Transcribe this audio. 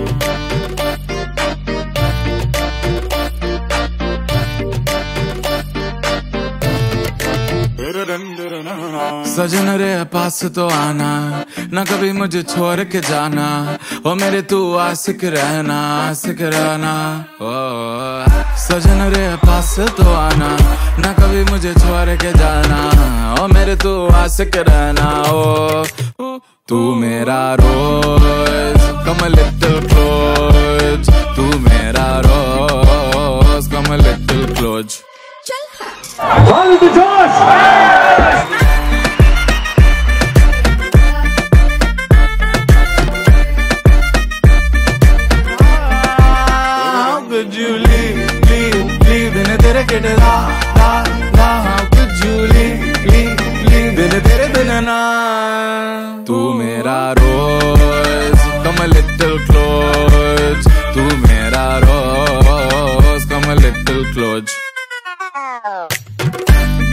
सजन रे पास तो आना, ना कभी मुझे छोड़ के जाना, ओ मेरे तू आशिक रहना, आशिक रहना। ओ सजन रे पास तो आना, ना कभी मुझे छोड़ के जाना, ओ मेरे तू आशिक रहना। ओ तू मेरा रोज, come a little close, तू मेरा रोज, come a little close। Could you leave दिन तेरे के डरा ना, how could you leave दिन तेरे बिना ना। तू मेरा रोज, come a little close, तू मेरा रोज, come a little close।